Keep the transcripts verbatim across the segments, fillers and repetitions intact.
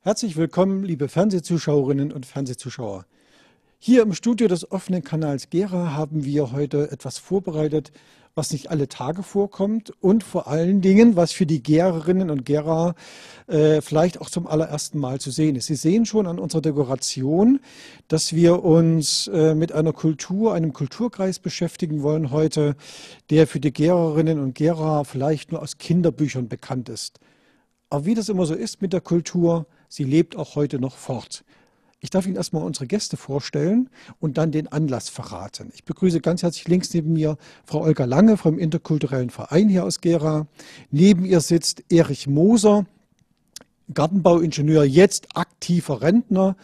Herzlich willkommen, liebe Fernsehzuschauerinnen und Fernsehzuschauer. Hier im Studio des offenen Kanals Gera haben wir heute etwas vorbereitet, was nicht alle Tage vorkommt und vor allen Dingen, was für die Gererinnen und Gerer äh, vielleicht auch zum allerersten Mal zu sehen ist. Sie sehen schon an unserer Dekoration, dass wir uns äh, mit einer Kultur, einem Kulturkreis beschäftigen wollen heute, der für die Gererinnen und Gerer vielleicht nur aus Kinderbüchern bekannt ist. Aber wie das immer so ist mit der Kultur, sie lebt auch heute noch fort. Ich darf Ihnen erstmal unsere Gäste vorstellen und dann den Anlass verraten. Ich begrüße ganz herzlich links neben mir Frau Olga Lange vom Interkulturellen Verein hier aus Gera. Neben ihr sitzt Erich Moser, Gartenbauingenieur, jetzt aktiver Rentner,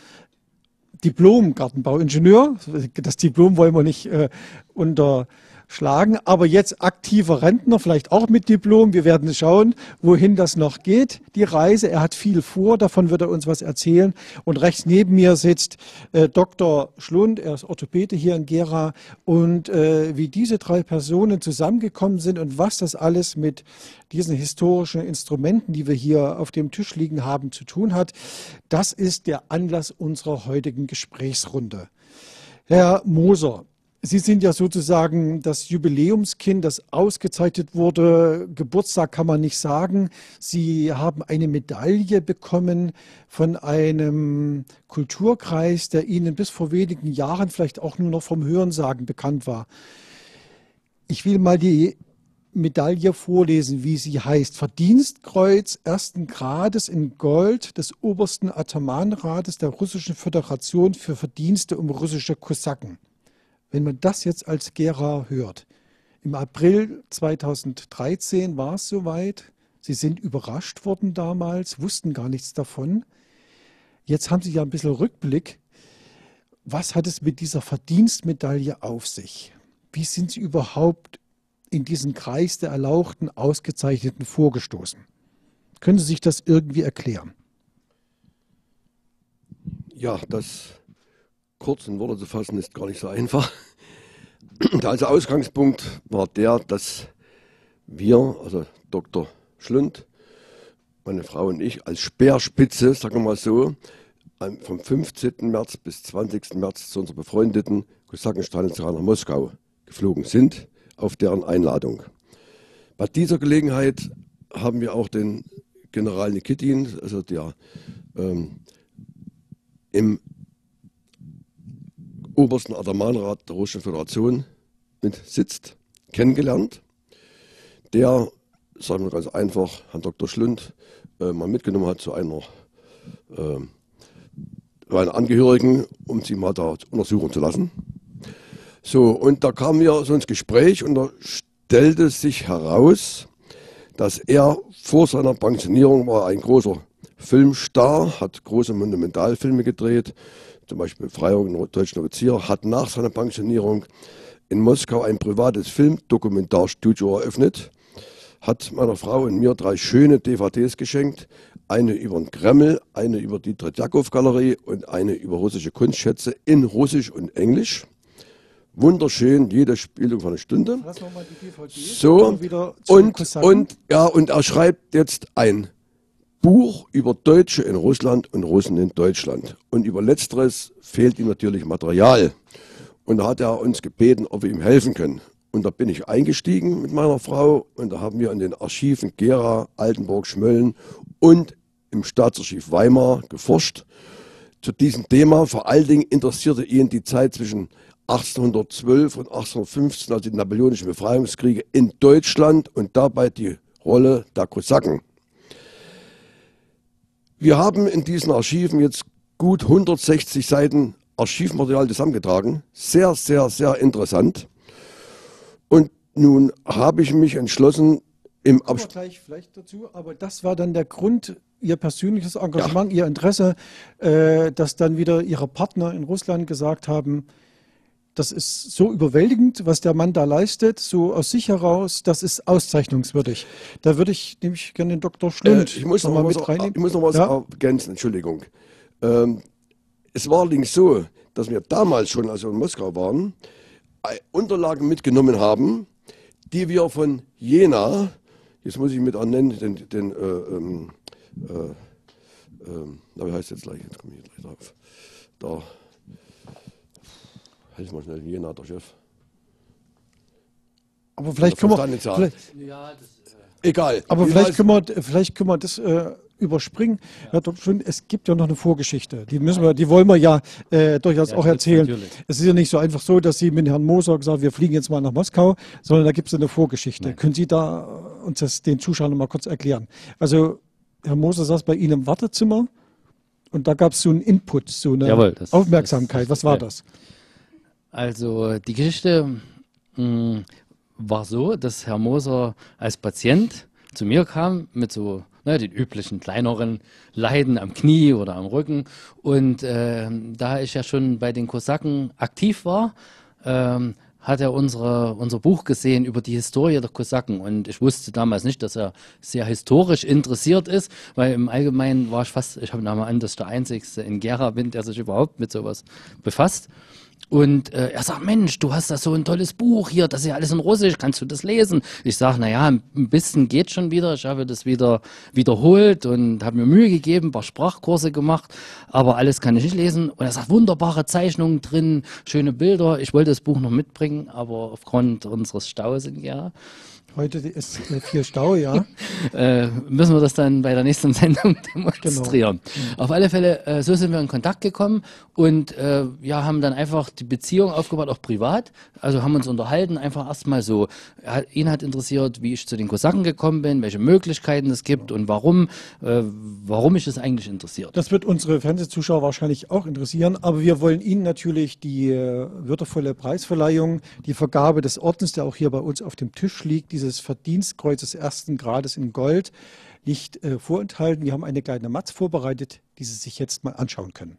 Diplom-Gartenbauingenieur. Das Diplom wollen wir nicht äh, unterschlagen, aber jetzt aktiver Rentner, vielleicht auch mit Diplom. Wir werden schauen, wohin das noch geht, die Reise. Er hat viel vor, davon wird er uns was erzählen. Und rechts neben mir sitzt äh, Doktor Schlund, er ist Orthopäde hier in Gera. Und äh, wie diese drei Personen zusammengekommen sind und was das alles mit diesen historischen Instrumenten, die wir hier auf dem Tisch liegen haben, zu tun hat, das ist der Anlass unserer heutigen Gesprächsrunde. Herr Moser, Sie sind ja sozusagen das Jubiläumskind, das ausgezeichnet wurde. Geburtstag kann man nicht sagen. Sie haben eine Medaille bekommen von einem Kulturkreis, der Ihnen bis vor wenigen Jahren vielleicht auch nur noch vom Hörensagen bekannt war. Ich will mal die Medaille vorlesen, wie sie heißt. Verdienstkreuz ersten Grades in Gold des obersten Atamanrates der Russischen Föderation für Verdienste um russische Kosaken. Wenn man das jetzt als Gera hört, im April zweitausenddreizehn war es soweit, Sie sind überrascht worden damals, wussten gar nichts davon. Jetzt haben Sie ja ein bisschen Rückblick. Was hat es mit dieser Verdienstmedaille auf sich? Wie sind Sie überhaupt in diesen Kreis der erlauchten, Ausgezeichneten vorgestoßen? Können Sie sich das irgendwie erklären? Ja, das kurz in Worte zu fassen, ist gar nicht so einfach. Also Ausgangspunkt war der, dass wir, also Doktor Schlund, meine Frau und ich, als Speerspitze, sagen wir mal so, vom fünfzehnten März bis zwanzigsten März zu unserer befreundeten Kosakenstaatsrat nach Moskau geflogen sind, auf deren Einladung. Bei dieser Gelegenheit haben wir auch den General Nikitin, also der ähm, im obersten Atamanrat der Russischen Föderation mit sitzt, kennengelernt, der, sagen wir ganz einfach, Herrn Doktor Schlund äh, mal mitgenommen hat zu einer, äh, einer Angehörigen, um sie mal da untersuchen zu lassen. So, und da kamen wir so ins Gespräch und da stellte sich heraus, dass er vor seiner Pensionierung war ein großer Filmstar, hat große Monumentalfilme gedreht, zum Beispiel Befreiung der deutschen Offizier, hat nach seiner Pensionierung in Moskau ein privates Filmdokumentarstudio eröffnet, hat meiner Frau und mir drei schöne D V Ds geschenkt, eine über den Kreml, eine über die Tretjakow-Galerie und eine über russische Kunstschätze in Russisch und Englisch. Wunderschön, jede Spielung von einer Stunde. Lassen wir mal die D V D so, wieder und, und, ja, und er schreibt jetzt ein Buch über Deutsche in Russland und Russen in Deutschland. Und über Letzteres fehlt ihm natürlich Material. Und da hat er uns gebeten, ob wir ihm helfen können. Und da bin ich eingestiegen mit meiner Frau und da haben wir in den Archiven Gera, Altenburg, Schmölln und im Staatsarchiv Weimar geforscht zu diesem Thema. Vor allen Dingen interessierte ihn die Zeit zwischen achtzehnhundertzwölf und achtzehnhundertfünfzehn, also die napoleonischen Befreiungskriege in Deutschland und dabei die Rolle der Kosaken. Wir haben in diesen Archiven jetzt gut hundertsechzig Seiten Archivmaterial zusammengetragen. Sehr, sehr, sehr interessant. Und nun habe ich mich entschlossen, im Abschluss. Gleich vielleicht dazu, aber das war dann der Grund, Ihr persönliches Engagement, ja. Ihr Interesse, äh, dass dann wieder Ihre Partner in Russland gesagt haben, das ist so überwältigend, was der Mann da leistet, so aus sich heraus, das ist auszeichnungswürdig. Da würde ich nämlich gerne den Doktor Schlund äh, ich muss noch, noch mal was, mit reinnehmen. Ich muss noch was ja? ergänzen, Entschuldigung. Ähm, es war allerdings so, dass wir damals schon, als wir in Moskau waren, Unterlagen mitgenommen haben, die wir von Jena, jetzt muss ich mit ernennen, den, den äh, äh, ähm, na, wie heißt jetzt gleich? Jetzt komme ich gleich drauf. Da, helf mal schnell, Jena, der Chef. Aber vielleicht können wir, vielleicht, Ja, das, Egal. aber Wie vielleicht weiß- können wir, vielleicht können wir das äh, überspringen. Ja. Doch schon, es gibt ja noch eine Vorgeschichte. Die müssen wir, die wollen wir ja äh, durchaus Ja, auch das erzählen. natürlich. Es ist ja nicht so einfach so, dass Sie mit Herrn Moser gesagt, wir fliegen jetzt mal nach Moskau, sondern da gibt es eine Vorgeschichte. Nein. Können Sie da uns das den Zuschauern noch mal kurz erklären? Also Herr Moser saß bei Ihnen im Wartezimmer und da gab es so einen Input, so eine Jawohl, das- Aufmerksamkeit. das- Was war ja. das? Also die Geschichte mh, war so, dass Herr Moser als Patient zu mir kam mit so ne, den üblichen kleineren Leiden am Knie oder am Rücken. Und äh, da ich ja schon bei den Kosaken aktiv war, ähm, hat er unsere, unser Buch gesehen über die Historie der Kosaken. Und ich wusste damals nicht, dass er sehr historisch interessiert ist, weil im Allgemeinen war ich fast, ich habe mal an, dass ich der Einzige in Gera bin, der sich überhaupt mit sowas befasst. Und äh, er sagt, Mensch, du hast da so ein tolles Buch hier, das ist ja alles in Russisch, kannst du das lesen? Ich sage, naja, ein bisschen geht schon wieder. Ich habe das wieder wiederholt und habe mir Mühe gegeben, ein paar Sprachkurse gemacht, aber alles kann ich nicht lesen. Und er sagt, wunderbare Zeichnungen drin, schöne Bilder. Ich wollte das Buch noch mitbringen, aber aufgrund unseres Staus in Gera Heute ist äh, viel Stau, ja. äh, müssen wir das dann bei der nächsten Sendung demonstrieren. Genau. Auf alle Fälle, äh, so sind wir in Kontakt gekommen und äh, ja, haben dann einfach die Beziehung aufgebaut, auch privat. Also haben uns unterhalten, einfach erstmal so. Er hat, ihn hat interessiert, wie ich zu den Kosaken gekommen bin, welche Möglichkeiten es gibt und warum, äh, warum mich das eigentlich interessiert. Das wird unsere Fernsehzuschauer wahrscheinlich auch interessieren, aber wir wollen Ihnen natürlich die äh, würdevolle Preisverleihung, die Vergabe des Ordens, der auch hier bei uns auf dem Tisch liegt, dieses Verdienstkreuzes ersten Grades in Gold, nicht äh, vorenthalten. Wir haben eine kleine Matz vorbereitet, die Sie sich jetzt mal anschauen können.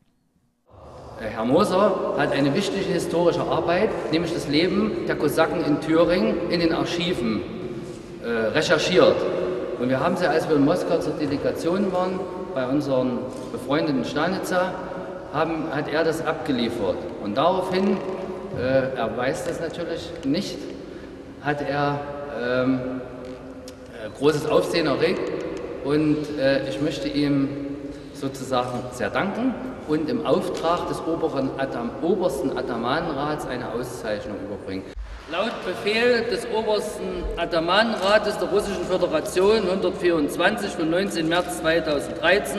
Herr Moser hat eine wichtige historische Arbeit, nämlich das Leben der Kosaken in Thüringen in den Archiven äh, recherchiert. Und wir haben sie, als wir in Moskau zur Delegation waren, bei unseren befreundeten Stanitzer, haben, hat er das abgeliefert. Und daraufhin, äh, er weiß das natürlich nicht, hat er ähm, äh, großes Aufsehen erregt. Und äh, ich möchte ihm sozusagen sehr danken und im Auftrag des oberen Atam, obersten Atamanenrats eine Auszeichnung überbringen. Laut Befehl des obersten Atamanenrates der Russischen Föderation hundertvierundzwanzig vom neunzehnten März zweitausenddreizehn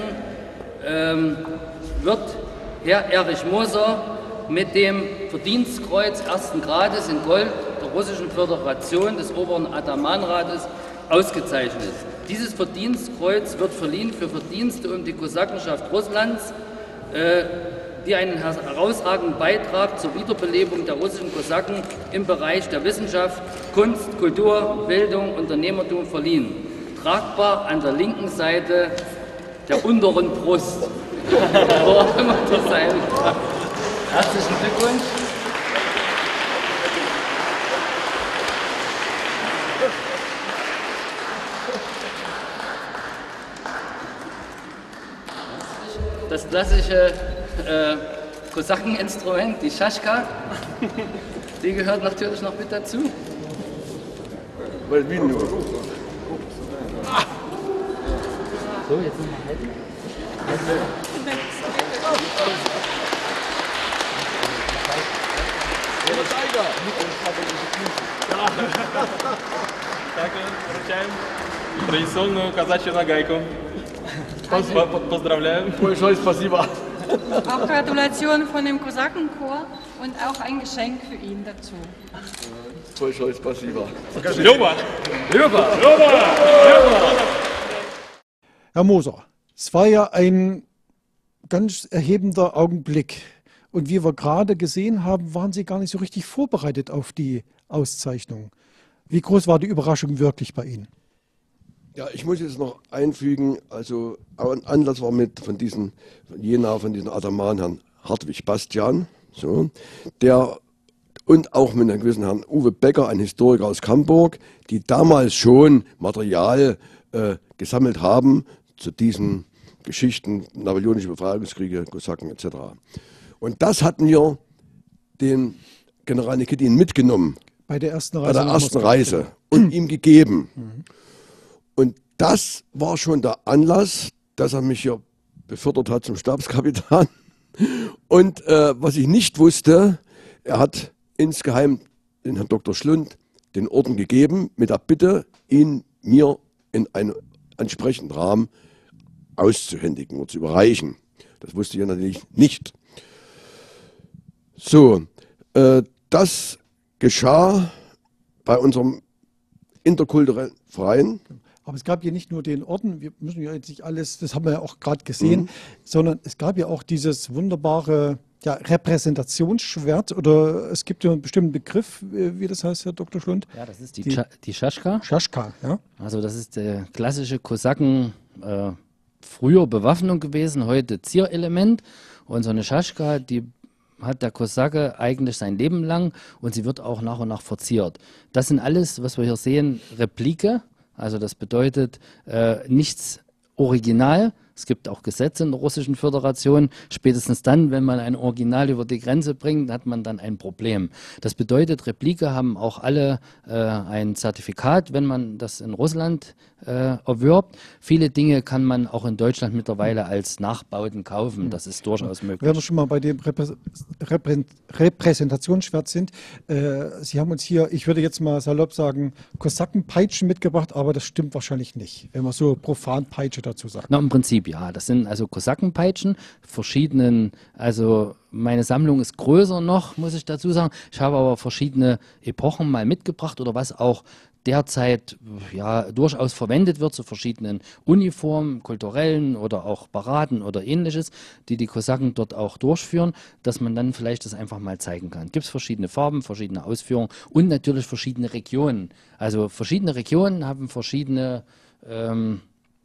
ähm, wird Herr Erich Moser mit dem Verdienstkreuz ersten Grades in Gold der Russischen Föderation des oberen Atamanenrates ausgezeichnet. Dieses Verdienstkreuz wird verliehen für Verdienste um die Kosakenschaft Russlands, äh, die einen herausragenden Beitrag zur Wiederbelebung der russischen Kosaken im Bereich der Wissenschaft, Kunst, Kultur, Bildung, Unternehmertum verliehen. Tragbar an der linken Seite der unteren Brust. Wo auch immer das sein kann. Herzlichen Glückwunsch. Das klassische äh, Kosakeninstrument, die Schaschka, die gehört natürlich noch mit dazu. Weil wie nur? So, jetzt nochmal halten. Так, вручаем традиционную казачью нагайку. По- Поздравляем. Большое спасибо. Auch Gratulation von dem Kosakenchor und auch ein Geschenk für ihn dazu. Большое спасибо. Люба! Люба! Herr Moser, es war ja ein ganz erhebender Augenblick. Und wie wir gerade gesehen haben, waren Sie gar nicht so richtig vorbereitet auf die Auszeichnung. Wie groß war die Überraschung wirklich bei Ihnen? Ja, ich muss jetzt noch einfügen, also ein Anlass war mit von diesen, von Jena, von diesen Ataman, Herrn Hartwig Bastian, so, der und auch mit einem gewissen Herrn Uwe Becker, ein Historiker aus Camburg, die damals schon Material äh, gesammelt haben zu diesen Geschichten, napoleonische Befreiungskriege, Kosaken et cetera. Und das hatten wir den General Nikitin mitgenommen Bei der ersten Reise? bei der nach ersten Moskau. Reise und ihm gegeben. Und das war schon der Anlass, dass er mich hier befördert hat zum Stabskapitän. Und äh, was ich nicht wusste, er hat insgeheim den Herrn Doktor Schlund den Orden gegeben, mit der Bitte, ihn mir in einem entsprechenden Rahmen auszuhändigen oder zu überreichen. Das wusste ich natürlich nicht. So, äh, das geschah bei unserem interkulturellen Verein. Aber es gab hier nicht nur den Orden, wir müssen ja jetzt nicht alles, das haben wir ja auch gerade gesehen, mhm. sondern es gab ja auch dieses wunderbare ja, Repräsentationsschwert, oder es gibt ja einen bestimmten Begriff, wie das heißt, Herr Doktor Schlund. Ja, das ist die, die, die Schaschka. Schaschka, ja. Also das ist der klassische Kosaken, äh, früher Bewaffnung gewesen, heute Zierelement. Und so eine Schaschka, die hat der Kosake eigentlich sein Leben lang und sie wird auch nach und nach verziert. Das sind alles, was wir hier sehen, Replike. Also das bedeutet äh, nichts original. Es gibt auch Gesetze in der Russischen Föderation. Spätestens dann, wenn man ein Original über die Grenze bringt, hat man dann ein Problem. Das bedeutet, Replike haben auch alle äh, ein Zertifikat, wenn man das in Russland äh, erwirbt. Viele Dinge kann man auch in Deutschland mittlerweile als Nachbauten kaufen. Das ist durchaus möglich. Wenn wir schon mal bei dem Reprä Reprä Repräsentationsschwert sind, äh, Sie haben uns hier, ich würde jetzt mal salopp sagen, Kosakenpeitschen mitgebracht, aber das stimmt wahrscheinlich nicht, wenn man so profan Peitsche dazu sagt. Na, im Prinzip ja, das sind also Kosakenpeitschen, verschiedenen, also meine Sammlung ist größer noch, muss ich dazu sagen. Ich habe aber verschiedene Epochen mal mitgebracht oder was auch derzeit ja durchaus verwendet wird zu verschiedenen Uniformen, kulturellen oder auch Paraden oder ähnliches, die die Kosaken dort auch durchführen, dass man dann vielleicht das einfach mal zeigen kann. Gibt es verschiedene Farben, verschiedene Ausführungen und natürlich verschiedene Regionen. Also verschiedene Regionen haben verschiedene ähm,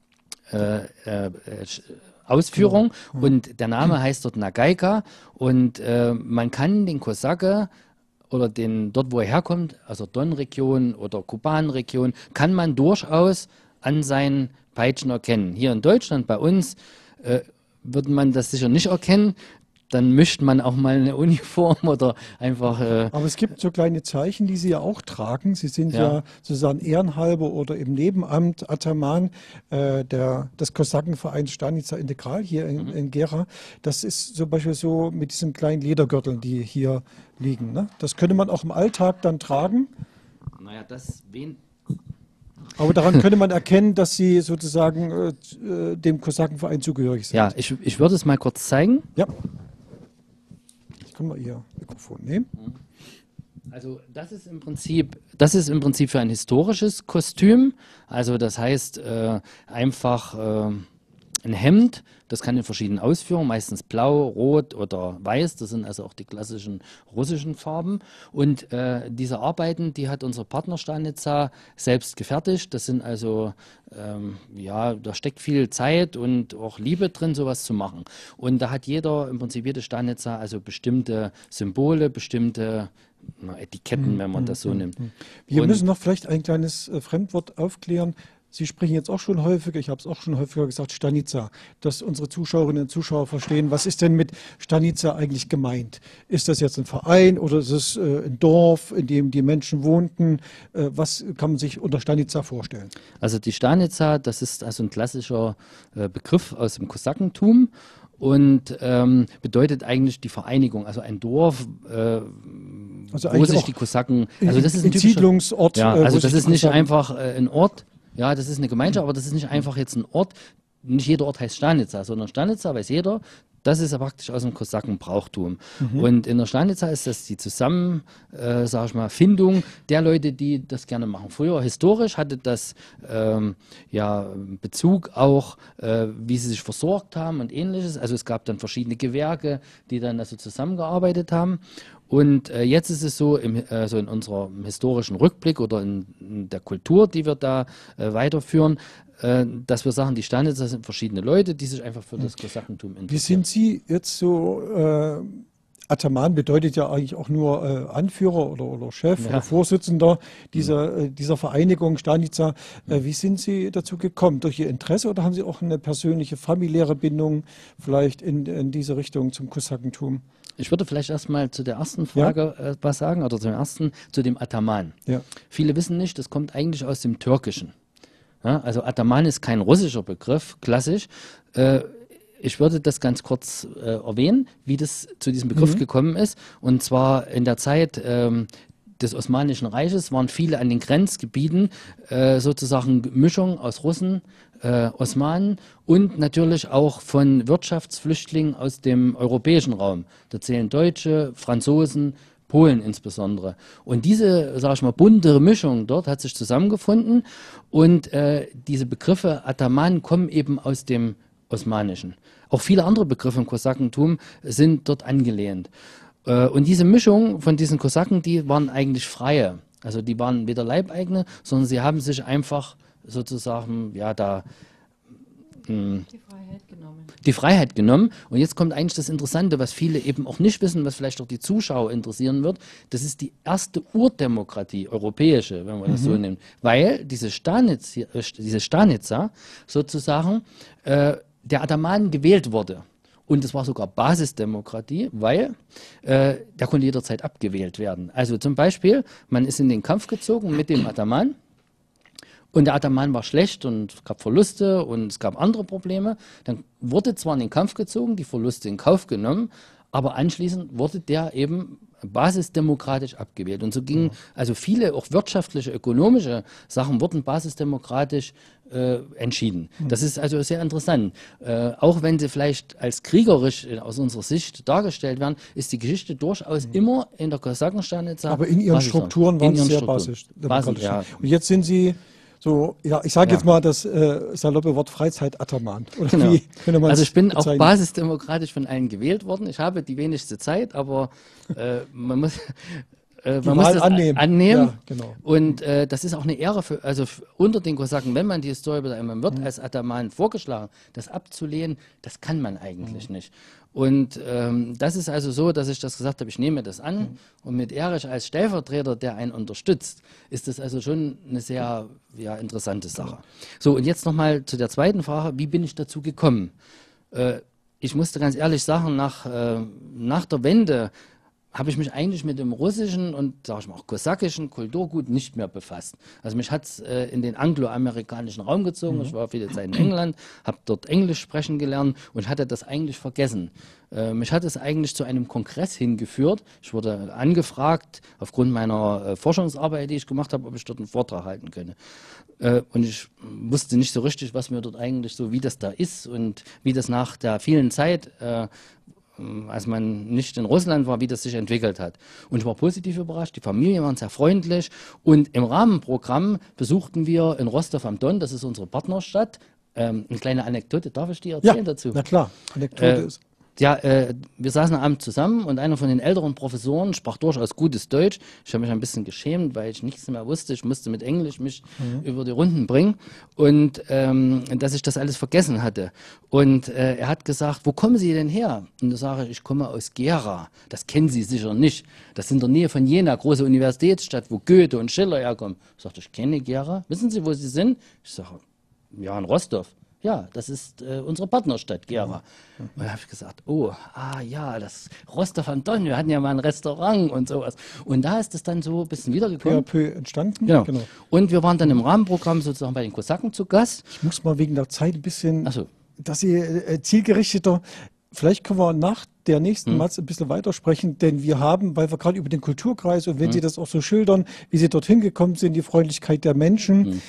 Äh, äh, Ausführung genau. Und der Name heißt dort Nagaika und äh, man kann den Kosake oder den dort, wo er herkommt, also Don-Region oder Kuban-Region, kann man durchaus an seinen Peitschen erkennen. Hier in Deutschland bei uns äh, würde man das sicher nicht erkennen. Dann mischt man auch mal eine Uniform oder einfach... Äh Aber es gibt so kleine Zeichen, die Sie ja auch tragen. Sie sind ja, ja sozusagen ehrenhalber oder im Nebenamt Ataman äh, der, des Kosakenvereins Stanica Integral hier in, mhm. in Gera. Das ist zum Beispiel so mit diesen kleinen Ledergürteln, die hier liegen. Ne? Das könnte man auch im Alltag dann tragen. Naja, das... Wen Aber daran könnte man erkennen, dass Sie sozusagen äh, dem Kosakenverein zugehörig sind. Ja, ich, ich würde es mal kurz zeigen. Ja. Können wir Ihr Mikrofon nehmen? Also das ist im Prinzip, das ist im Prinzip für ein historisches Kostüm. Also das heißt äh, einfach äh, ein Hemd, das kann in verschiedenen Ausführungen, meistens blau, rot oder weiß, das sind also auch die klassischen russischen Farben. Und äh, diese Arbeiten, die hat unser Partner Stanica selbst gefertigt. Das sind also, ähm, ja, da steckt viel Zeit und auch Liebe drin, sowas zu machen. Und da hat jeder, im Prinzip jede Stanica, also bestimmte Symbole, bestimmte na, Etiketten, wenn man das so nimmt. Wir und müssen noch vielleicht ein kleines äh, Fremdwort aufklären. Sie sprechen jetzt auch schon häufiger, ich habe es auch schon häufiger gesagt, Stanica, dass unsere Zuschauerinnen und Zuschauer verstehen, was ist denn mit Stanica eigentlich gemeint? Ist das jetzt ein Verein oder ist es äh, ein Dorf, in dem die Menschen wohnten? Äh, was kann man sich unter Stanica vorstellen? Also die Stanica, das ist also ein klassischer äh, Begriff aus dem Kosakentum. Und ähm, bedeutet eigentlich die Vereinigung, also ein Dorf, äh, also wo sich die Kosaken, also das ist ein typischer Siedlungsort. Ja, also das ist nicht einfach äh, ein Ort, ja, das ist eine Gemeinschaft, aber das ist nicht einfach jetzt ein Ort. Nicht jeder Ort heißt Stanica, sondern Stanica weiß jeder. Das ist ja praktisch aus dem Kosakenbrauchtum. Mhm. Und in der Stanica ist das die Zusammen, äh, sag ich mal, Findung der Leute, die das gerne machen. Früher historisch hatte das ähm, ja Bezug auch, äh, wie sie sich versorgt haben und ähnliches. Also es gab dann verschiedene Gewerke, die dann also zusammengearbeitet haben. Und äh, jetzt ist es so, im, äh, so in unserem historischen Rückblick oder in, in der Kultur, die wir da äh, weiterführen, äh, dass wir sagen, die Stanica sind verschiedene Leute, die sich einfach für das Kosakentum interessieren. Wie sind Sie jetzt so, äh, Ataman bedeutet ja eigentlich auch nur äh, Anführer oder, oder Chef ja. oder Vorsitzender dieser, äh, dieser Vereinigung Stanica. Äh, wie sind Sie dazu gekommen? Durch Ihr Interesse oder haben Sie auch eine persönliche, familiäre Bindung vielleicht in, in diese Richtung zum Kosakentum? Ich würde vielleicht erstmal zu der ersten Frage ja. äh, was sagen, oder zum ersten, zu dem Ataman. Ja. Viele wissen nicht, das kommt eigentlich aus dem Türkischen. Ja, also Ataman ist kein russischer Begriff, klassisch. Äh, ich würde das ganz kurz äh, erwähnen, wie das zu diesem Begriff Mhm. gekommen ist. Und zwar in der Zeit ähm, des Osmanischen Reiches waren viele an den Grenzgebieten äh, sozusagen Mischung aus Russen, äh, Osmanen und natürlich auch von Wirtschaftsflüchtlingen aus dem europäischen Raum. Da zählen Deutsche, Franzosen, Polen insbesondere. Und diese, sage ich mal, bunte Mischung dort hat sich zusammengefunden und äh, diese Begriffe Ataman kommen eben aus dem Osmanischen. Auch viele andere Begriffe im Kosakentum sind dort angelehnt. Äh, und diese Mischung von diesen Kosaken, die waren eigentlich freie. Also die waren weder Leibeigene, sondern sie haben sich einfach sozusagen, ja, da mh, Die Freiheit genommen. die Freiheit genommen. Und jetzt kommt eigentlich das Interessante, was viele eben auch nicht wissen, was vielleicht auch die Zuschauer interessieren wird. Das ist die erste Urdemokratie, europäische, wenn man das so nimmt. Weil diese, Stanitz, äh, diese Stanitzer sozusagen äh, der Ataman gewählt wurde. Und es war sogar Basisdemokratie, weil äh, der konnte jederzeit abgewählt werden. Also zum Beispiel, man ist in den Kampf gezogen mit dem Ataman. Und der Ataman war schlecht und es gab Verluste und es gab andere Probleme. Dann wurde zwar in den Kampf gezogen, die Verluste in Kauf genommen, aber anschließend wurde der eben basisdemokratisch abgewählt. Und so gingen also viele auch wirtschaftliche, ökonomische Sachen wurden basisdemokratisch äh, entschieden. Das ist also sehr interessant. Äh, auch wenn sie vielleicht als kriegerisch äh, aus unserer Sicht dargestellt werden, ist die Geschichte durchaus immer in der Kosakenstanitzer. Aber in ihren Basis- Strukturen waren in sie ihren sehr Strukturen. basisch. Basis, demokratisch. ja. Und jetzt sind sie so, ja, ich sage Ja. jetzt mal das äh, saloppe Wort Freizeit-Ataman. Oder Genau. wie könnte man Also es ich bin auch bezeichnen? basisdemokratisch von allen gewählt worden. Ich habe die wenigste Zeit, aber äh, man muss, äh, Die man muss Wahl das annehmen. annehmen. Ja, genau. Und äh, das ist auch eine Ehre für, also f- unter den Kosaken, wenn man die Historie betreibt, man Mhm. wird als Ataman vorgeschlagen, das abzulehnen, das kann man eigentlich Mhm. nicht. Und ähm, das ist also so, dass ich das gesagt habe, ich nehme das an. Mhm. Und mit Erich als Stellvertreter, der einen unterstützt, ist das also schon eine sehr ja, interessante Sache. So, und jetzt nochmal zu der zweiten Frage, wie bin ich dazu gekommen? Äh, ich musste ganz ehrlich sagen, nach, äh, nach der Wende habe ich mich eigentlich mit dem russischen und, sag ich mal, auch kosakischen Kulturgut nicht mehr befasst. Also mich hat es äh, in den angloamerikanischen Raum gezogen. Ich war viele Zeit in England, habe dort Englisch sprechen gelernt und hatte das eigentlich vergessen. Äh, mich hat es eigentlich zu einem Kongress hingeführt. Ich wurde angefragt, aufgrund meiner äh, Forschungsarbeit, die ich gemacht habe, ob ich dort einen Vortrag halten könne. Äh, und ich wusste nicht so richtig, was mir dort eigentlich so, wie das da ist und wie das nach der vielen Zeit äh, als man nicht in Russland war, wie das sich entwickelt hat. Und ich war positiv überrascht, die Familien waren sehr freundlich und im Rahmenprogramm besuchten wir in Rostov am Don, das ist unsere Partnerstadt, ähm, eine kleine Anekdote, darf ich dir Ja, erzählen dazu? na klar. Anekdote Äh, ist. Ja, äh, wir saßen am Abend zusammen und einer von den älteren Professoren sprach durchaus gutes Deutsch. Ich habe mich ein bisschen geschämt, weil ich nichts mehr wusste. Ich musste mit Englisch mich über die Runden bringen und ähm, dass ich das alles vergessen hatte. Und äh, er hat gesagt, wo kommen Sie denn her? Und da sage ich, ich komme aus Gera. Das kennen Sie sicher nicht. Das ist in der Nähe von Jena, große Universitätsstadt, wo Goethe und Schiller herkommen. Ich sagte, ich kenne Gera. Wissen Sie, wo Sie sind? Ich sage, ja, in Rostov. Ja, das ist äh, unsere Partnerstadt, Gera. Und da habe ich gesagt, oh, ah ja, das Rostov am Don, wir hatten ja mal ein Restaurant und sowas. Und da ist es dann so ein bisschen Peu à wiedergekommen. peu entstanden. Genau. Genau. Und wir waren dann im Rahmenprogramm sozusagen bei den Kosaken zu Gast. Ich muss mal wegen der Zeit ein bisschen, Ach so. dass Sie äh, zielgerichteter, vielleicht können wir nach der nächsten Hm. Matz ein bisschen weitersprechen, denn wir haben, weil wir gerade über den Kulturkreis und Hm. wenn Sie das auch so schildern, wie Sie dorthin gekommen sind, die Freundlichkeit der Menschen. Hm.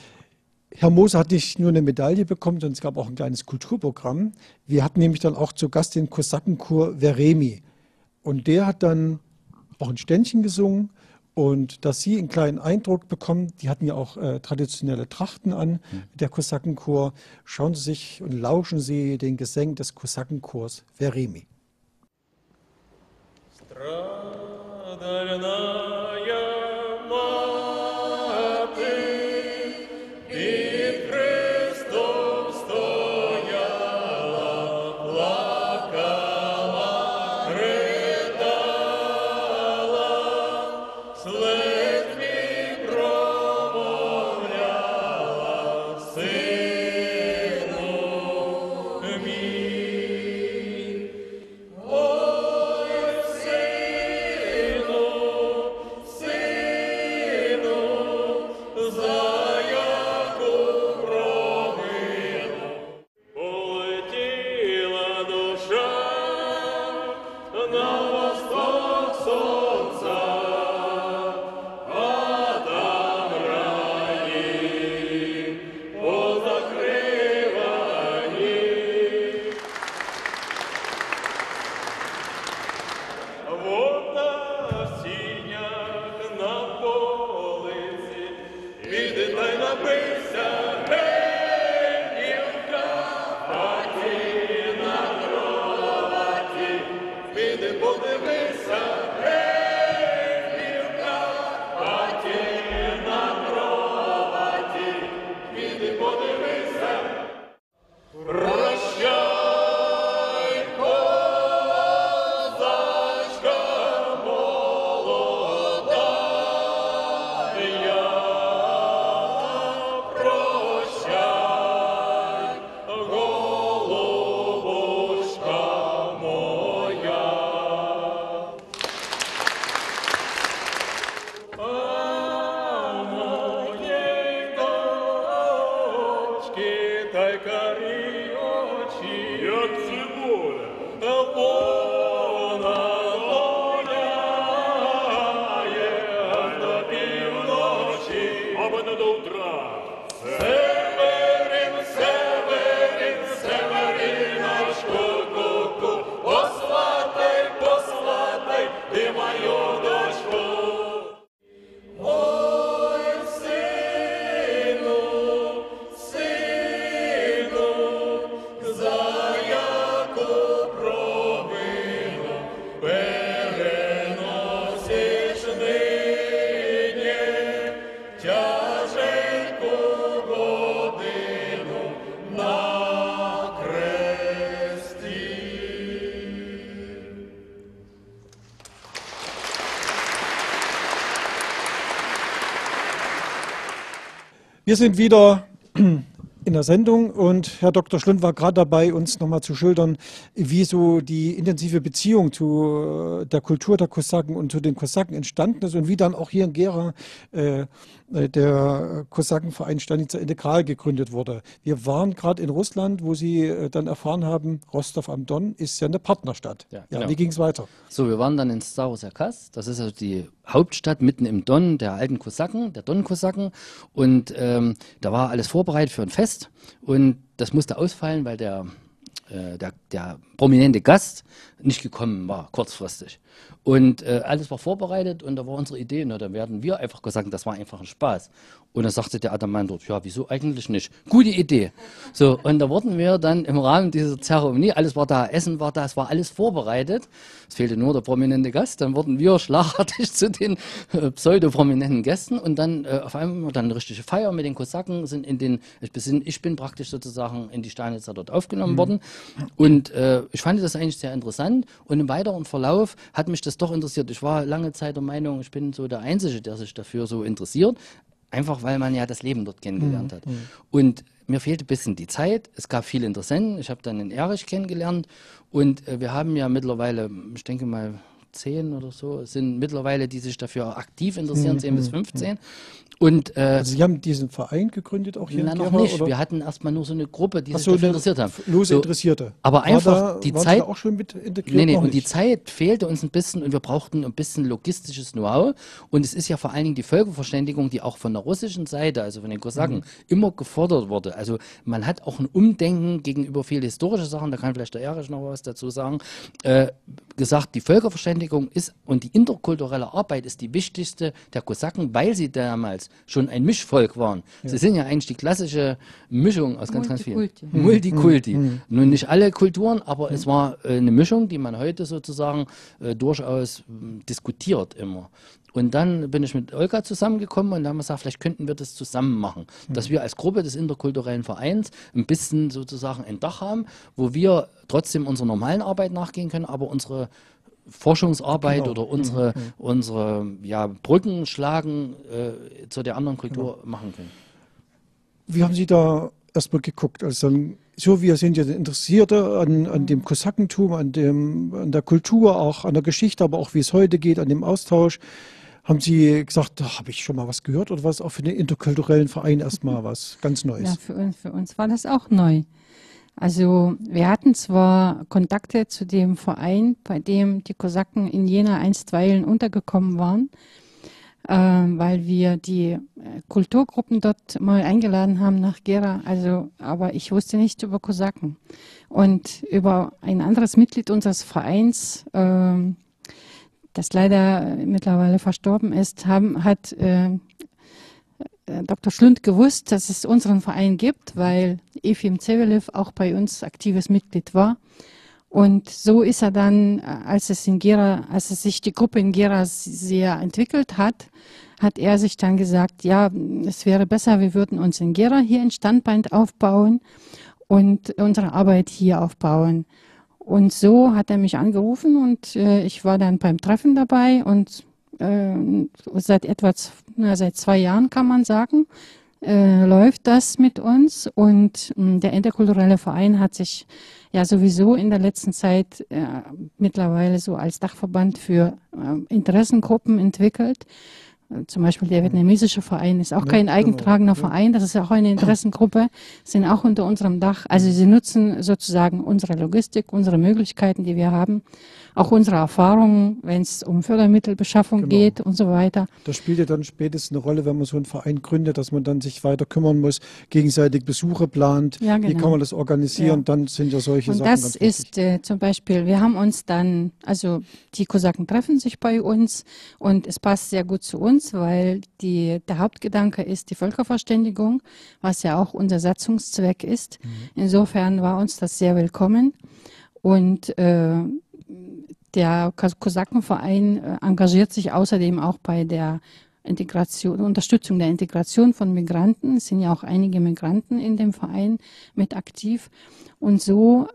Herr Moser hat nicht nur eine Medaille bekommen, sondern es gab auch ein kleines Kulturprogramm. Wir hatten nämlich dann auch zu Gast den Kosakenchor Veremi. Und der hat dann auch ein Ständchen gesungen. Und dass Sie einen kleinen Eindruck bekommen, die hatten ja auch äh, traditionelle Trachten an, der Kosakenchor. Schauen Sie sich und lauschen Sie den Gesängen des Kosakenchors Veremi. Wir sind wieder in der Sendung und Herr Doktor Schlund war gerade dabei, uns nochmal zu schildern, wie so die intensive Beziehung zu der Kultur der Kosaken und zu den Kosaken entstanden ist und wie dann auch hier in Gera äh, der Kosakenverein Stanitsa Integral gegründet wurde. Wir waren gerade in Russland, wo Sie äh, dann erfahren haben, Rostov am Don ist ja eine Partnerstadt. Ja, ja, genau. Wie ging es weiter? So, wir waren dann in Staroserkas, das ist also die Hauptstadt mitten im Don der alten Kosaken, der Don-Kosaken, und ähm, da war alles vorbereitet für ein Fest und das musste ausfallen, weil der, äh, der, der prominente Gast nicht gekommen war, kurzfristig. Und äh, alles war vorbereitet und da war unsere Idee, na, dann werden wir einfach gesagt, das war einfach ein Spaß. Und dann sagte der Adamann dort, ja, wieso eigentlich nicht? Gute Idee. So, und da wurden wir dann im Rahmen dieser Zeremonie, alles war da, Essen war da, es war alles vorbereitet. Es fehlte nur der prominente Gast, dann wurden wir schlagartig zu den äh, pseudo-prominenten Gästen und dann äh, auf einmal dann eine richtige Feier mit den Kosaken, sind in den, ich bin, ich bin praktisch sozusagen in die Stanitsa dort aufgenommen mhm. worden und äh, ich fand das eigentlich sehr interessant und im weiteren Verlauf hat mich das doch interessiert. Ich war lange Zeit der Meinung, ich bin so der Einzige, der sich dafür so interessiert. Einfach weil man ja das Leben dort kennengelernt hat. Mhm. Und mir fehlte ein bisschen die Zeit. Es gab viele Interessenten. Ich habe dann den Erich kennengelernt. Und äh, wir haben ja mittlerweile, ich denke mal, zehn oder so, sind mittlerweile, die sich dafür aktiv interessieren, mhm. zehn bis fünfzehn. Und, äh, also Sie haben diesen Verein gegründet auch hier na, in noch Gera, nicht. Oder? Wir hatten erstmal nur so eine Gruppe, die Ach sich so, dafür interessiert haben. Lose so, Interessierte. Aber einfach da, die waren Zeit. Sie da auch schon mit integriert? Nee, nee, noch und die nicht. Zeit fehlte uns ein bisschen und wir brauchten ein bisschen logistisches Know-how. Und es ist ja vor allen Dingen die Völkerverständigung, die auch von der russischen Seite, also von den Kosaken, mhm. immer gefordert wurde. Also man hat auch ein Umdenken gegenüber viele historische Sachen, da kann vielleicht der Erich noch was dazu sagen, äh, gesagt, die Völkerverständigung ist und die interkulturelle Arbeit ist die wichtigste der Kosaken, weil sie damals schon ein Mischvolk waren. Ja. Sie sind ja eigentlich die klassische Mischung aus ganz, ganz vielen. Mhm. Multikulti. Mhm. Nun nicht alle Kulturen, aber mhm. es war äh, eine Mischung, die man heute sozusagen äh, durchaus äh, diskutiert immer. Und dann bin ich mit Olga zusammengekommen und dann haben wir gesagt, vielleicht könnten wir das zusammen machen. Mhm. Dass wir als Gruppe des interkulturellen Vereins ein bisschen sozusagen ein Dach haben, wo wir trotzdem unserer normalen Arbeit nachgehen können, aber unsere Forschungsarbeit genau. oder unsere, mhm. unsere ja, Brücken schlagen äh, zu der anderen Kultur genau. machen können. Wie haben Sie da erstmal geguckt? Also dann, so wir sind ja Interessierte an, an dem Kosakentum, an, dem, an der Kultur, auch an der Geschichte, aber auch wie es heute geht, an dem Austausch. Haben Sie gesagt, da habe ich schon mal was gehört oder was auch für den interkulturellen Verein erstmal was ganz Neues? Ja, für uns, für uns war das auch neu. Also wir hatten zwar Kontakte zu dem Verein, bei dem die Kosaken in Jena einstweilen untergekommen waren, äh, weil wir die äh, Kulturgruppen dort mal eingeladen haben nach Gera. Also, aber ich wusste nicht über Kosaken. Und über ein anderes Mitglied unseres Vereins, äh, das leider mittlerweile verstorben ist, haben, hat äh, äh, Doktor Schlund gewusst, dass es unseren Verein gibt, weil Efim Zevelev auch bei uns aktives Mitglied war. Und so ist er dann, als es in Gera, als es sich die Gruppe in Gera sehr entwickelt hat, hat er sich dann gesagt, ja, es wäre besser, wir würden uns in Gera hier ein Standbein aufbauen und unsere Arbeit hier aufbauen. Und so hat er mich angerufen und äh, ich war dann beim Treffen dabei und äh, seit etwa, na, seit zwei Jahren kann man sagen, äh, läuft das mit uns und mh, der interkulturelle Verein hat sich ja sowieso in der letzten Zeit äh, mittlerweile so als Dachverband für äh, Interessengruppen entwickelt. Zum Beispiel der vietnamesische Verein ist auch kein eingetragener Verein, das ist auch eine Interessengruppe, sind auch unter unserem Dach. Also sie nutzen sozusagen unsere Logistik, unsere Möglichkeiten, die wir haben, auch unsere Erfahrungen, wenn es um Fördermittelbeschaffung Genau. geht und so weiter. Das spielt ja dann spätestens eine Rolle, wenn man so einen Verein gründet, dass man dann sich weiter kümmern muss, gegenseitig Besuche plant. Ja, Wie genau. kann man das organisieren? Ja. Dann sind ja solche Und Sachen das ganz ist wichtig. äh, zum Beispiel, wir haben uns dann, also die Kosaken treffen sich bei uns und es passt sehr gut zu uns, weil die, der Hauptgedanke ist die Völkerverständigung, was ja auch unser Satzungszweck ist. Mhm. Insofern war uns das sehr willkommen und äh, der Kosakenverein äh, engagiert sich außerdem auch bei der Integration, Unterstützung der Integration von Migranten. Es sind ja auch einige Migranten in dem Verein mit aktiv. Und so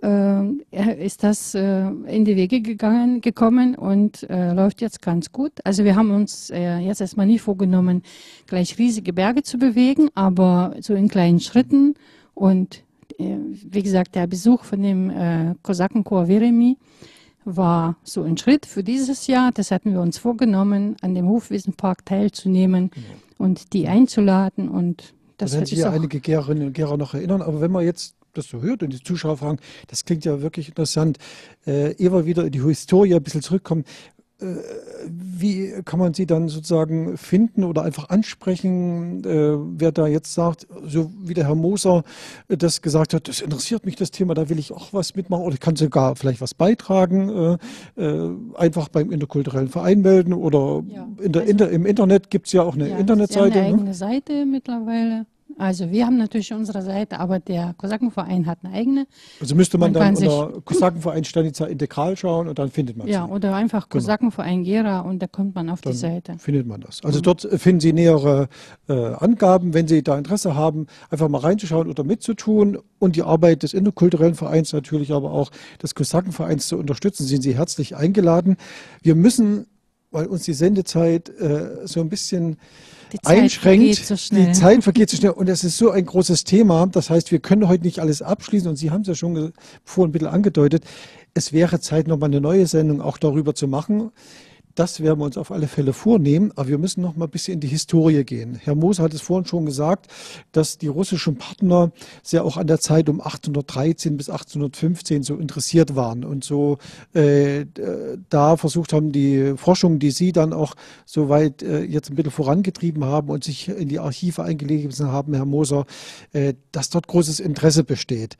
äh, ist das äh, in die Wege gegangen, gekommen und äh, läuft jetzt ganz gut. Also wir haben uns äh, jetzt erstmal nie vorgenommen, gleich riesige Berge zu bewegen, aber so in kleinen Schritten. Und äh, wie gesagt, der Besuch von dem äh, Kosakenchor Veremi war so ein Schritt für dieses Jahr. Das hatten wir uns vorgenommen, an dem Hofwiesenpark teilzunehmen genau. und die einzuladen. Und das da werden sich ist ja auch einige Gärerinnen und Gärer noch erinnern. Aber wenn man jetzt das so hört und die Zuschauer fragen, das klingt ja wirklich interessant, äh, ehe wir wieder in die Historie ein bisschen zurückkommen, äh, wie kann man sie dann sozusagen finden oder einfach ansprechen, äh, wer da jetzt sagt, so wie der Herr Moser äh, das gesagt hat, das interessiert mich das Thema, da will ich auch was mitmachen oder ich kann sogar vielleicht was beitragen, äh, äh, einfach beim interkulturellen Verein melden oder Ja, in der, also- in der, im Internet gibt es ja auch eine ja, Internetseite. Sie haben eine Ne? eigene Seite mittlerweile. Also wir haben natürlich unsere Seite, aber der Kosakenverein hat eine eigene. Also müsste man, Man dann kann unter Kosakenverein Stanica Integral schauen und dann findet man Ja, sie. oder einfach Genau. Kosakenverein Gera und da kommt man auf Dann die Seite. findet man das. Also dort äh, finden Sie nähere äh, Angaben, wenn Sie da Interesse haben, einfach mal reinzuschauen oder mitzutun und die Arbeit des interkulturellen Vereins natürlich, aber auch des Kosakenvereins zu unterstützen, sind Sie herzlich eingeladen. Wir müssen, weil uns die Sendezeit äh, so ein bisschen Die Zeit einschränkt. vergeht so schnell. Die Zeit vergeht so schnell und es ist so ein großes Thema. Das heißt, wir können heute nicht alles abschließen und Sie haben es ja schon ge- vorhin ein bisschen angedeutet. Es wäre Zeit, nochmal eine neue Sendung auch darüber zu machen. Das werden wir uns auf alle Fälle vornehmen, aber wir müssen noch mal ein bisschen in die Historie gehen. Herr Moser hat es vorhin schon gesagt, dass die russischen Partner sehr auch an der Zeit um achtzehnhundertdreizehn bis achtzehnhundertfünfzehn so interessiert waren und so äh, da versucht haben, die Forschung, die Sie dann auch so weit äh, jetzt ein bisschen vorangetrieben haben und sich in die Archive eingelesen haben, Herr Moser, äh, dass dort großes Interesse besteht.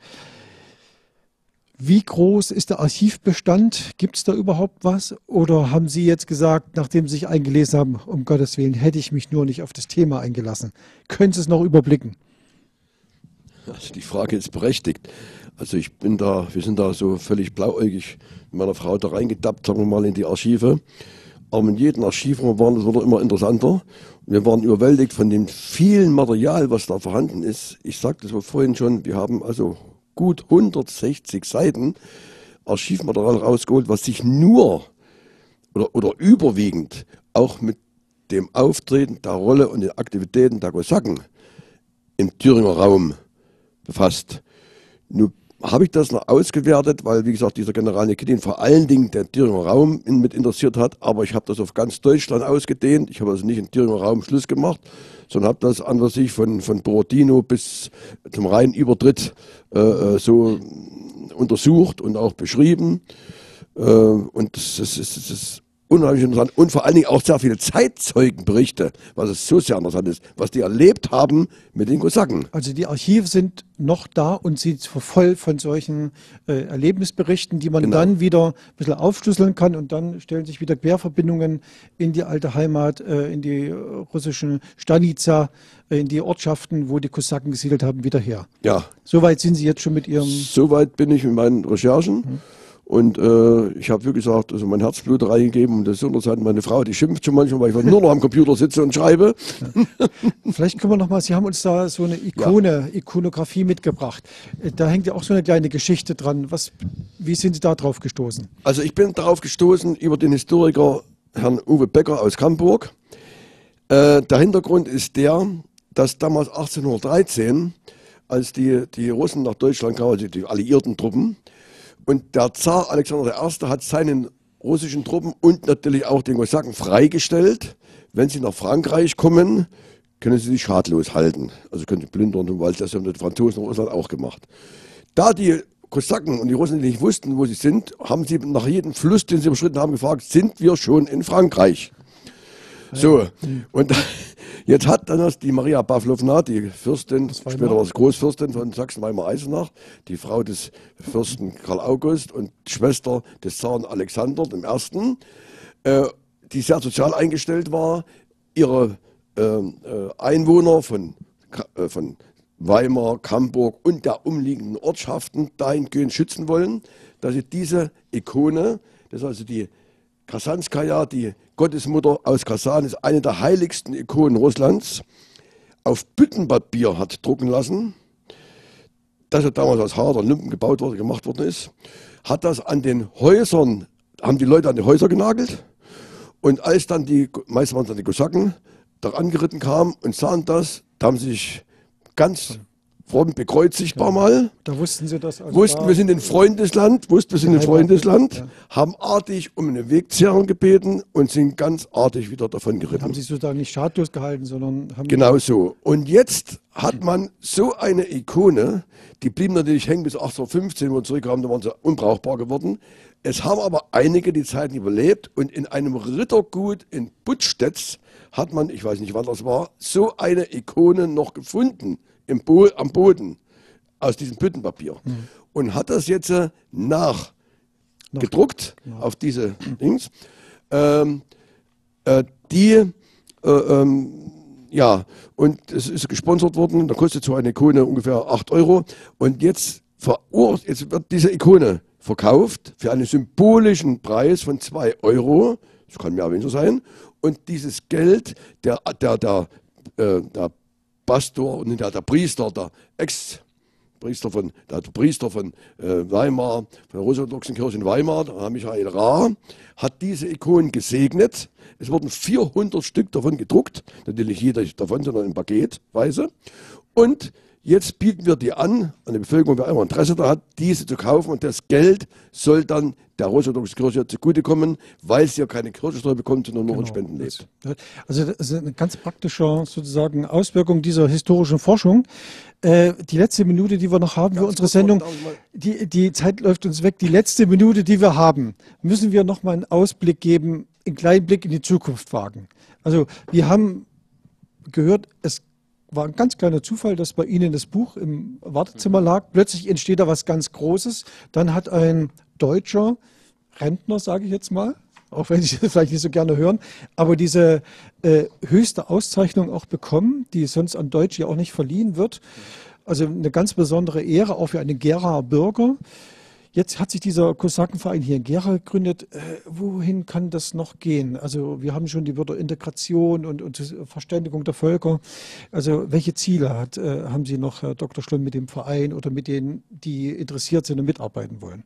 Wie groß ist der Archivbestand? Gibt es da überhaupt was? Oder haben Sie jetzt gesagt, nachdem Sie sich eingelesen haben, um Gottes Willen, hätte ich mich nur nicht auf das Thema eingelassen? Können Sie es noch überblicken? Also die Frage ist berechtigt. Also ich bin da, wir sind da so völlig blauäugig mit meiner Frau da reingedappt, sagen wir mal, in die Archive. Aber in jedem Archiv, wo wir waren, das wurde immer interessanter. Wir waren überwältigt von dem vielen Material, was da vorhanden ist. Ich sagte es vorhin schon, wir haben also gut hundertsechzig Seiten Archivmaterial rausgeholt, was sich nur oder, oder überwiegend auch mit dem Auftreten, der Rolle und den Aktivitäten der Kosaken im Thüringer Raum befasst. Nun habe ich das noch ausgewertet, weil, wie gesagt, dieser General Nikitin vor allen Dingen den Thüringer Raum mit interessiert hat, aber ich habe das auf ganz Deutschland ausgedehnt. Ich habe also nicht im Thüringer Raum Schluss gemacht, sondern habe das an was ich von, von Borodino bis zum Rheinübertritt äh, so untersucht und auch beschrieben. Äh, und das, das, das, das unheimlich interessant und vor allen Dingen auch sehr viele Zeitzeugenberichte, was es so sehr interessant ist, was die erlebt haben mit den Kosaken. Also die Archive sind noch da und sind voll von solchen äh, Erlebnisberichten, die man Genau. dann wieder ein bisschen aufschlüsseln kann und dann stellen sich wieder Querverbindungen in die alte Heimat, äh, in die äh, russischen Stanica, äh, in die Ortschaften, wo die Kosaken gesiedelt haben, wieder her. Ja, Soweit sind Sie jetzt schon mit Ihrem... soweit bin ich in meinen Recherchen. Mhm. Und äh, ich habe, wie gesagt, also mein Herzblut reingegeben. Und das ist interessant. Meine Frau, die schimpft schon manchmal, weil ich nur noch am Computer sitze und schreibe. Vielleicht können wir noch mal, Sie haben uns da so eine Ikone, ja. Ikonografie mitgebracht. Äh, Da hängt ja auch so eine kleine Geschichte dran. Was, wie sind Sie da drauf gestoßen? Also ich bin darauf gestoßen über den Historiker Herrn Uwe Becker aus Camburg. Äh, der Hintergrund ist der, dass damals achtzehnhundertdreizehn, als die, die Russen nach Deutschland kamen, also die alliierten Truppen, und der Zar Alexander der Erste hat seinen russischen Truppen und natürlich auch den Kosaken freigestellt, wenn sie nach Frankreich kommen, können sie sich schadlos halten. Also können sie plündern und Wald, das haben die Franzosen in Russland auch gemacht. Da die Kosaken und die Russen nicht wussten, wo sie sind, haben sie nach jedem Fluss, den sie überschritten haben, gefragt, sind wir schon in Frankreich? So, und jetzt hat dann das die Maria Pawlowna, die Fürstin, später war es Großfürstin von Sachsen-Weimar-Eisenach, die Frau des Fürsten Karl August und Schwester des Zaren Alexander dem Ersten, äh, die sehr sozial eingestellt war, ihre äh, äh, Einwohner von, äh, von Weimar, Camburg und der umliegenden Ortschaften dahingehend schützen wollen, dass sie diese Ikone, das ist also die Kasanskaja, die Gottesmutter aus Kasan, ist eine der heiligsten Ikonen Russlands, auf Büttenpapier hat drucken lassen, das ja damals aus harter Lumpen gebaut wurde, gemacht worden ist, hat das an den Häusern, haben die Leute an die Häuser genagelt und als dann die, meistens waren es dann die Kosaken, da angeritten kamen und sahen das, da haben sie sich ganz fromm bekreuzigbar ja. mal. Da wussten sie das. Also wussten, da wir sind in Freundesland, wussten, wir sind in Freundesland, ja. haben artig um eine Wegzehrung gebeten und sind ganz artig wieder davon geritten. Haben sich sozusagen nicht schadlos gehalten, sondern haben... Genau so. Und jetzt hat man so eine Ikone, die blieben natürlich hängen bis achtzehnhundertfünfzehn, wo wir zurückkamen, da waren sie unbrauchbar geworden. Es haben aber einige die Zeiten überlebt und in einem Rittergut in Buttstedt hat man, ich weiß nicht wann das war, so eine Ikone noch gefunden. Im Bo am Boden aus diesem Büttenpapier mhm. und hat das jetzt äh, nachgedruckt genau. auf diese Dings. Ähm, äh, die, äh, ähm, ja, und es ist gesponsert worden, da kostet so eine Ikone ungefähr acht Euro und jetzt, jetzt wird diese Ikone verkauft für einen symbolischen Preis von zwei Euro, das kann mehr weniger sein, und dieses Geld, der, der, der, äh, der Pastor und der, der Priester, der Ex-Priester von, der Priester von äh, Weimar, von der russisch-orthodoxen Kirche in Weimar, der Michael Rahr, hat diese Ikonen gesegnet. Es wurden vierhundert Stück davon gedruckt, natürlich jeder davon, sondern in Paketweise. Und jetzt bieten wir die an, an die Bevölkerung, wer immer Interesse da hat, diese zu kaufen und das Geld soll dann der russisch-orthodoxen Kirche zugutekommen, weil sie ja keine Kirchensteuer bekommt, sondern nur genau. in Spenden lebt. Also das ist eine ganz praktische sozusagen Auswirkung dieser historischen Forschung. Äh, die letzte Minute, die wir noch haben für unsere Sendung, die, die Zeit läuft uns weg. Die letzte Minute, die wir haben, müssen wir noch mal einen Ausblick geben, einen kleinen Blick in die Zukunft wagen. Also wir haben gehört, es war ein ganz kleiner Zufall, dass bei Ihnen das Buch im Wartezimmer lag. Plötzlich entsteht da was ganz Großes. Dann hat ein deutscher Rentner, sage ich jetzt mal, auch wenn Sie das vielleicht nicht so gerne hören, aber diese äh, höchste Auszeichnung auch bekommen, die sonst an Deutsche ja auch nicht verliehen wird. Also eine ganz besondere Ehre auch für einen Geraer Bürger. Jetzt hat sich dieser Kosakenverein hier in Gera gegründet. Äh, wohin kann das noch gehen? Also wir haben schon die Wörter Integration und, und Verständigung der Völker. Also welche Ziele hat, äh, haben Sie noch, Herr Doktor Schlund, mit dem Verein oder mit denen, die interessiert sind und mitarbeiten wollen?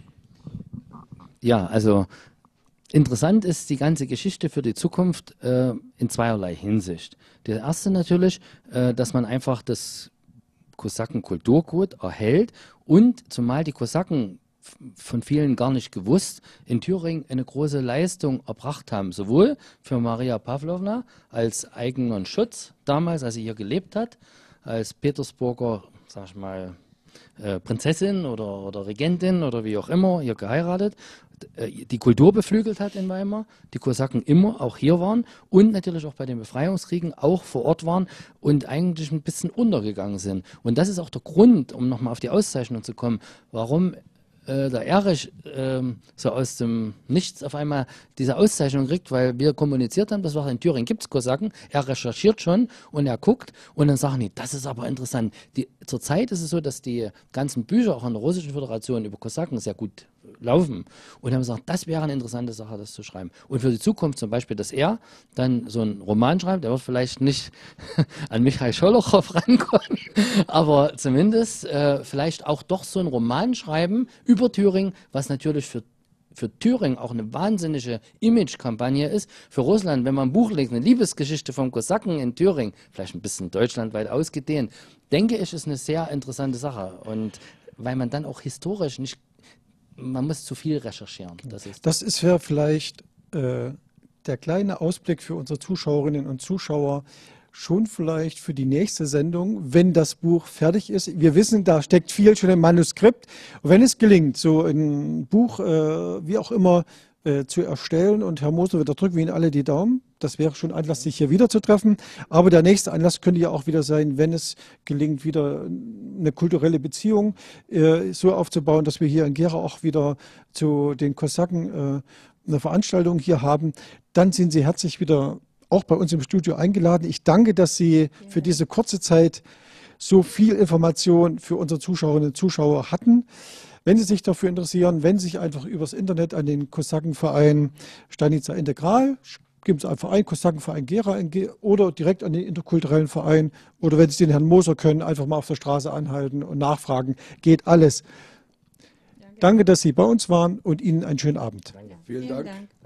Ja, also interessant ist die ganze Geschichte für die Zukunft äh, in zweierlei Hinsicht. Der erste natürlich, äh, dass man einfach das Kosaken-Kulturgut erhält und zumal die Kosaken von vielen gar nicht gewusst, in Thüringen eine große Leistung erbracht haben, sowohl für Maria Pawlowna als eigenen Schutz damals, als sie hier gelebt hat, als Petersburger, sag ich mal, äh, Prinzessin oder, oder Regentin oder wie auch immer hier geheiratet, äh, die Kultur beflügelt hat in Weimar, die Kosaken immer auch hier waren und natürlich auch bei den Befreiungskriegen auch vor Ort waren und eigentlich ein bisschen untergegangen sind. Und das ist auch der Grund, um nochmal auf die Auszeichnung zu kommen, warum äh, der Erich äh, so aus dem Nichts auf einmal diese Auszeichnung kriegt, weil wir kommuniziert haben, das war in Thüringen gibt es Kosaken, er recherchiert schon und er guckt und dann sagen die, das ist aber interessant. Die, zurzeit ist es so, dass die ganzen Bücher auch in der Russischen Föderation über Kosaken sehr gut laufen und haben gesagt, das wäre eine interessante Sache, das zu schreiben. Und für die Zukunft zum Beispiel, dass er dann so einen Roman schreibt, der wird vielleicht nicht an Michael Scholochow rankommen, aber zumindest äh, vielleicht auch doch so einen Roman schreiben über Thüringen, was natürlich für für Thüringen auch eine wahnsinnige Image-Kampagne ist. Für Russland, wenn man ein Buch liest, eine Liebesgeschichte vom Kosaken in Thüringen, vielleicht ein bisschen deutschlandweit ausgedehnt, denke ich, ist eine sehr interessante Sache. Und weil man dann auch historisch nicht, man muss zu viel recherchieren. Das ist, das ist ja vielleicht äh, der kleine Ausblick für unsere Zuschauerinnen und Zuschauer, schon vielleicht für die nächste Sendung, wenn das Buch fertig ist. Wir wissen, da steckt viel schon im Manuskript. Und wenn es gelingt, so ein Buch, äh, wie auch immer, äh, zu erstellen, und Herr Moser, wir drücken Ihnen alle die Daumen. Das wäre schon Anlass, sich hier wieder zu treffen. Aber der nächste Anlass könnte ja auch wieder sein, wenn es gelingt, wieder eine kulturelle Beziehung äh, so aufzubauen, dass wir hier in Gera auch wieder zu den Kosaken äh, eine Veranstaltung hier haben. Dann sind Sie herzlich wieder auch bei uns im Studio eingeladen. Ich danke, dass Sie für diese kurze Zeit so viel Information für unsere Zuschauerinnen und Zuschauer hatten. Wenn Sie sich dafür interessieren, wenn Sie sich einfach übers Internet an den Kosakenverein Stanica Integral, geben Sie einfach ein, Kosakenverein Gera oder direkt an den interkulturellen Verein, oder wenn Sie den Herrn Moser können, einfach mal auf der Straße anhalten und nachfragen. Geht alles. Danke, dass Sie bei uns waren und Ihnen einen schönen Abend. Vielen, Vielen Dank. Dank.